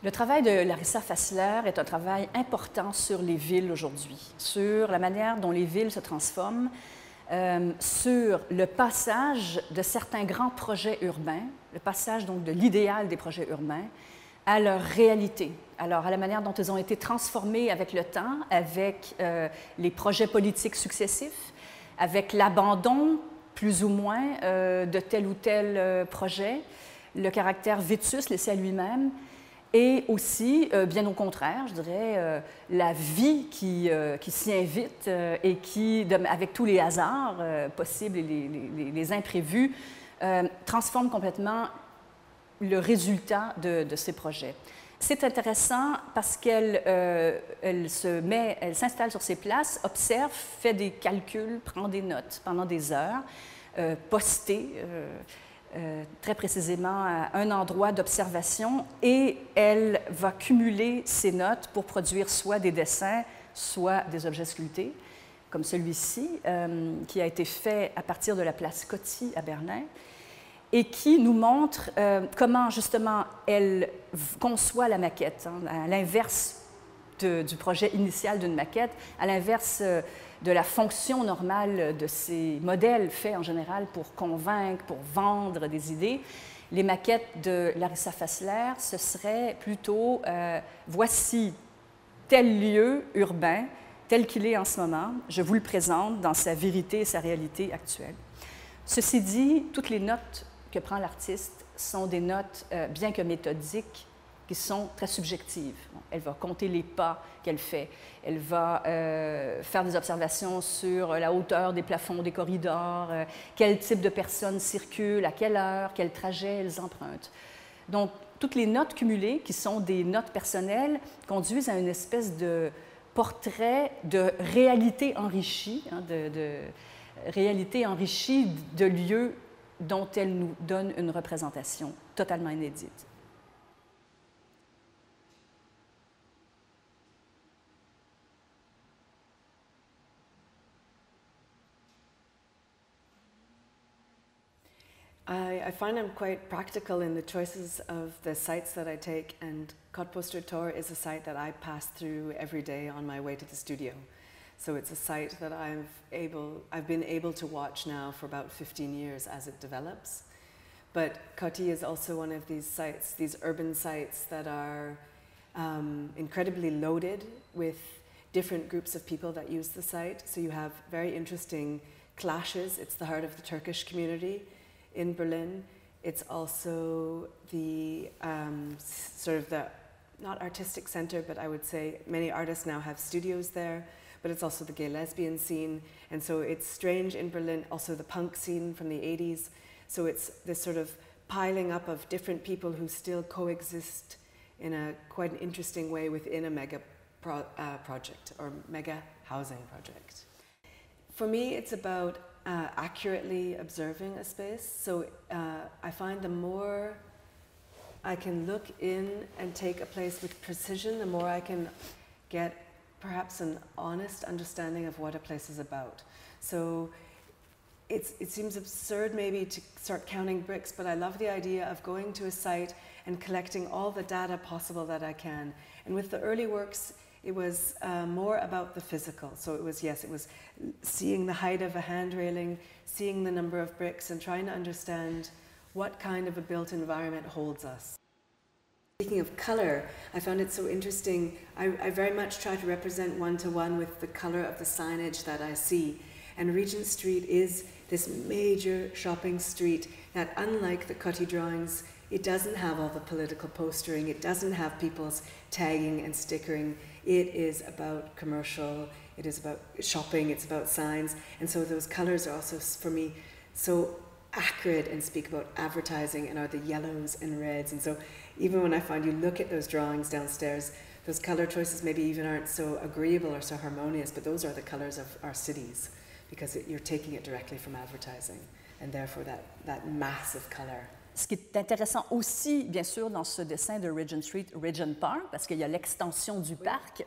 Le travail de Larissa Fassler est un travail important sur les villes aujourd'hui, sur la manière dont les villes se transforment, sur le passage de certains grands projets urbains, le passage donc de l'idéal des projets urbains à leur réalité. Alors, à la manière dont ils ont été transformés avec le temps, avec les projets politiques successifs, avec l'abandon, plus ou moins, de tel ou tel projet, le caractère vétuste laissé à lui-même, et aussi, bien au contraire, je dirais, la vie qui s'y invite et qui, avec tous les hasards possibles et les imprévus, transforme complètement le résultat de ces projets. C'est intéressant parce qu'elle s'installe sur ses places, observe, fait des calculs, prend des notes pendant des heures, postées très précisément à un endroit d'observation, et elle va cumuler ces notes pour produire soit des dessins, soit des objets sculptés, comme celui-ci, qui a été fait à partir de la place Coty à Berlin, et qui nous montre comment, justement, elle conçoit la maquette, hein, à l'inverse du projet initial d'une maquette, à l'inverse de la fonction normale de ces modèles faits en général pour convaincre, pour vendre des idées. Les maquettes de Larissa Fassler, ce serait plutôt voici tel lieu urbain, tel qu'il est en ce moment, je vous le présente dans sa vérité et sa réalité actuelle. Ceci dit, toutes les notes que prend l'artiste sont des notes, bien que méthodiques, qui sont très subjectives. Elle va compter les pas qu'elle fait. Elle va faire des observations sur la hauteur des plafonds des corridors, quel type de personnes circulent, à quelle heure, quel trajet elles empruntent. Donc, toutes les notes cumulées, qui sont des notes personnelles, conduisent à une espèce de portrait de réalité enrichie, hein, de réalité enrichie de lieux dont elle nous donne une représentation totalement inédite. I find I'm quite practical in the choices of the sites that I take, and Kottbusser Tor is a site that I pass through every day on my way to the studio. So it's a site that I've been able to watch now for about 15 years as it develops. But Coty is also one of these sites, these urban sites that are incredibly loaded with different groups of people that use the site. So you have very interesting clashes. It's the heart of the Turkish community in Berlin. It's also the sort of the, not artistic center, but I would say many artists now have studios there, but it's also the gay lesbian scene. And so it's strange in Berlin, also the punk scene from the 80s. So it's this sort of piling up of different people who still coexist in a quite an interesting way within a mega project or mega housing project. For me, it's about accurately observing a space. So I find the more I can look in and take a place with precision, the more I can get perhaps an honest understanding of what a place is about. So it seems absurd maybe to start counting bricks, but I love the idea of going to a site and collecting all the data possible that I can. And with the early works, it was more about the physical. So it was, yes, it was seeing the height of a hand railing, seeing the number of bricks, and trying to understand what kind of a built environment holds us. Speaking of color, I found it so interesting. I very much try to represent one-to-one with the color of the signage that I see. And Regent Street is this major shopping street that, unlike the Coty drawings, it doesn't have all the political postering, it doesn't have people's tagging and stickering. It is about commercial, it is about shopping, it's about signs. And so those colors are also, for me, so accurate and speak about advertising and are the yellows and reds. And so even when I find you look at those drawings downstairs, those color choices maybe even aren't so agreeable or so harmonious, but those are the colors of our cities, because you're taking it directly from advertising, and therefore that massive color. Ce qui est intéressant aussi, bien sûr, dans ce dessin de Regent Street, Regent Park, parce qu'il y a l'extension du parc,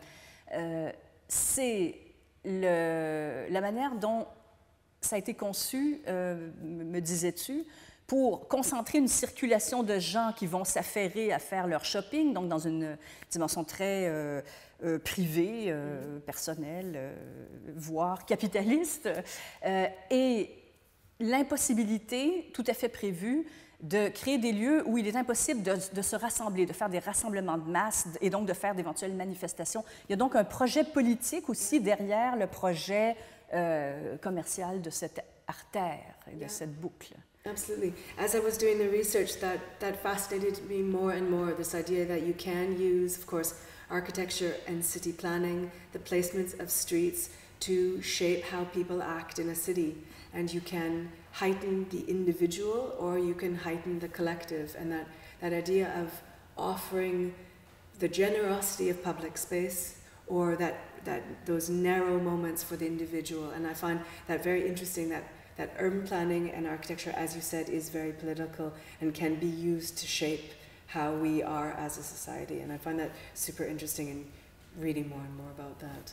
c'est la manière dont ça a été conçu, me disais-tu, pour concentrer une circulation de gens qui vont s'affairer à faire leur shopping, donc dans une dimension très privée, personnelle, voire capitaliste, et l'impossibilité tout à fait prévue de créer des lieux où il est impossible de se rassembler, de faire des rassemblements de masse et donc de faire d'éventuelles manifestations. Il y a donc un projet politique aussi derrière le projet commercial de cette artère et de cette boucle. Absolutely. As I was doing the research, that fascinated me more and more, this idea that you can use, of course, architecture and city planning, the placements of streets to shape how people act in a city. And you can heighten the individual or you can heighten the collective. And that idea of offering the generosity of public space or that those narrow moments for the individual. And I find that very interesting that urban planning and architecture, as you said, is very political and can be used to shape how we are as a society. And I find that super interesting in reading more and more about that.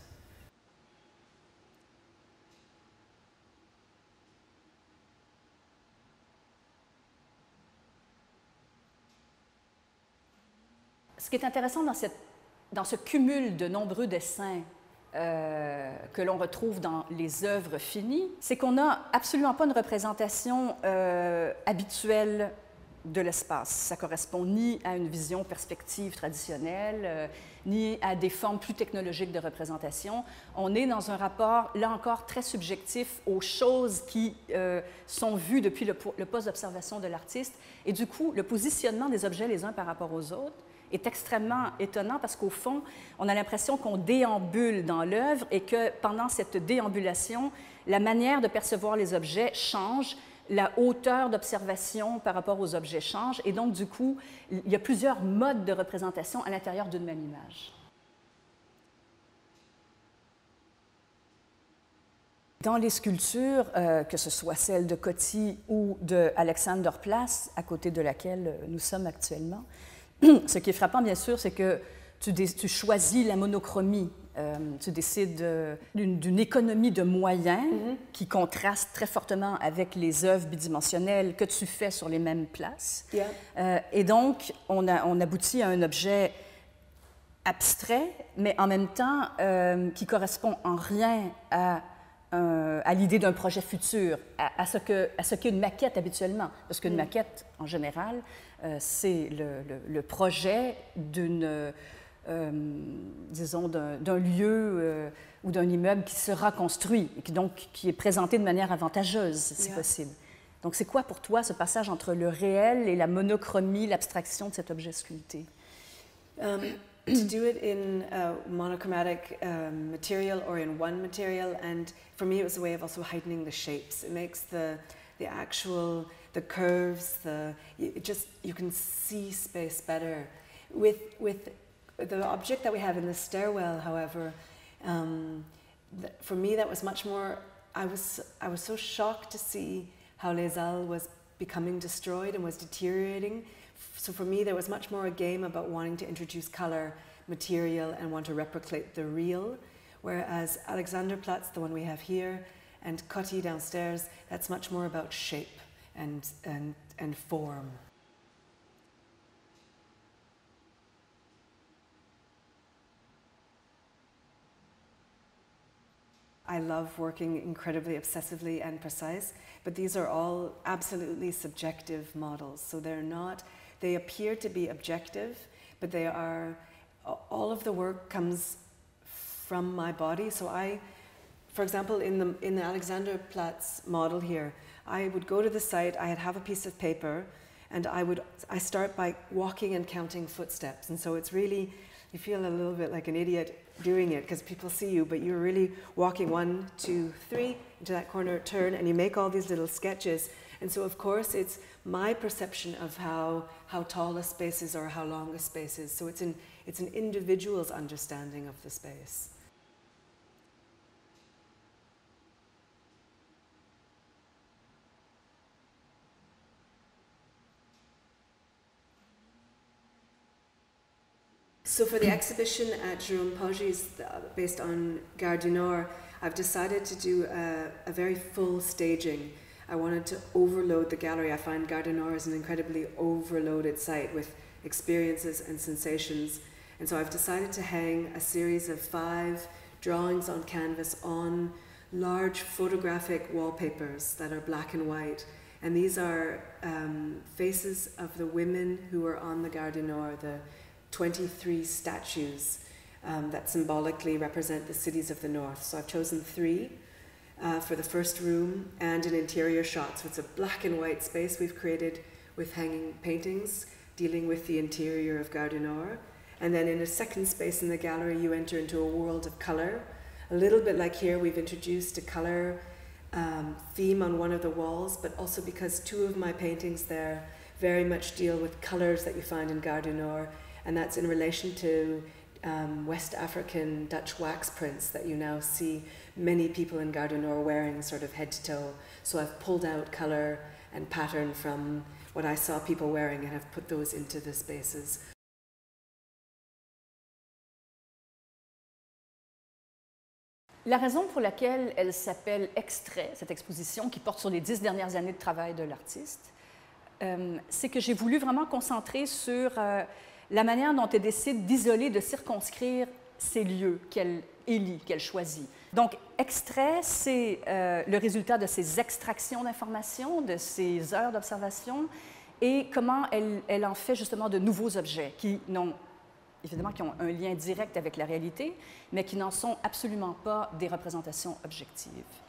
Ce qui est intéressant dans ce cumul de nombreux dessins que l'on retrouve dans les œuvres finies, c'est qu'on n'a absolument pas une représentation habituelle de l'espace. Ça ne correspond ni à une vision perspective traditionnelle, ni à des formes plus technologiques de représentation. On est dans un rapport, là encore, très subjectif aux choses qui sont vues depuis le poste d'observation de l'artiste. Et du coup, le positionnement des objets les uns par rapport aux autres est extrêmement étonnant parce qu'au fond, on a l'impression qu'on déambule dans l'œuvre et que pendant cette déambulation, la manière de percevoir les objets change, la hauteur d'observation par rapport aux objets change et donc, du coup, il y a plusieurs modes de représentation à l'intérieur d'une même image. Dans les sculptures, que ce soit celle de Coty ou de Alexanderplatz, à côté de laquelle nous sommes actuellement, ce qui est frappant, bien sûr, c'est que tu choisis la monochromie. Tu décides d'une économie de moyens qui contraste très fortement avec les œuvres bidimensionnelles que tu fais sur les mêmes places. Yeah. Et donc, on aboutit à un objet abstrait, mais en même temps qui correspond en rien à l'idée d'un projet futur, à ce qu'est une maquette habituellement. Parce qu'une maquette, en général, c'est le projet disons, d'un lieu ou d'un immeuble qui sera construit et qui est présenté de manière avantageuse, si possible. Donc, c'est quoi pour toi ce passage entre le réel et la monochromie, l'abstraction de cet objet sculpté? To do it in a monochromatic material or in one material, and for me it was a way of also heightening the shapes. It makes the curves, you can see space better. With the object that we have in the stairwell, however, for me that was much more, I was so shocked to see how Les Halles was becoming destroyed and was deteriorating. So for me, there was much more a game about wanting to introduce color, material, and want to replicate the real. Whereas Alexanderplatz, the one we have here, and Coty downstairs, that's much more about shape and form. I love working incredibly obsessively and precise, but these are all absolutely subjective models. So they appear to be objective, but all of the work comes from my body. So for example, in the Alexanderplatz model here, I would go to the site, I'd have a piece of paper, and I start by walking and counting footsteps. And so it's really, you feel a little bit like an idiot doing it because people see you, but you're really walking 1, 2, 3 into that corner turn, and you make all these little sketches. And so of course it's my perception of how tall a space is or how long a space is. So it's an individual's understanding of the space. So for the exhibition at Jérôme Poggi's, based on Gare du Nord, I've decided to do a very full staging. I wanted to overload the gallery. I find Gare du Nord is an incredibly overloaded site with experiences and sensations. And so I've decided to hang a series of 5 drawings on canvas on large photographic wallpapers that are black and white. And these are faces of the women who are on the Gare du Nord, the 23 statues that symbolically represent the cities of the north. So I've chosen 3 for the first room and an interior shot. So it's a black and white space we've created with hanging paintings dealing with the interior of Gare du Nord. And then in a second space in the gallery, you enter into a world of color. A little bit like here, we've introduced a color theme on one of the walls, but also because 2 of my paintings there very much deal with colors that you find in Gare du Nord, and that's in relation to West African Dutch wax prints that you now see many people in Gare du Nord wearing sort of head to toe. So I've pulled out color and pattern from what I saw people wearing and have put those into the spaces. La raison pour laquelle elle s'appelle Extrait, cette exposition qui porte sur les 10 dernières années de travail de l'artiste, c'est que j'ai voulu vraiment concentrer sur la manière dont elle décide d'isoler, de circonscrire ces lieux qu'elle élit, qu'elle choisit. Donc, Extrait, c'est le résultat de ces extractions d'informations, de ces heures d'observation, et comment elle en fait justement de nouveaux objets qui n'ont évidemment qui ont un lien direct avec la réalité, mais qui n'en sont absolument pas des représentations objectives.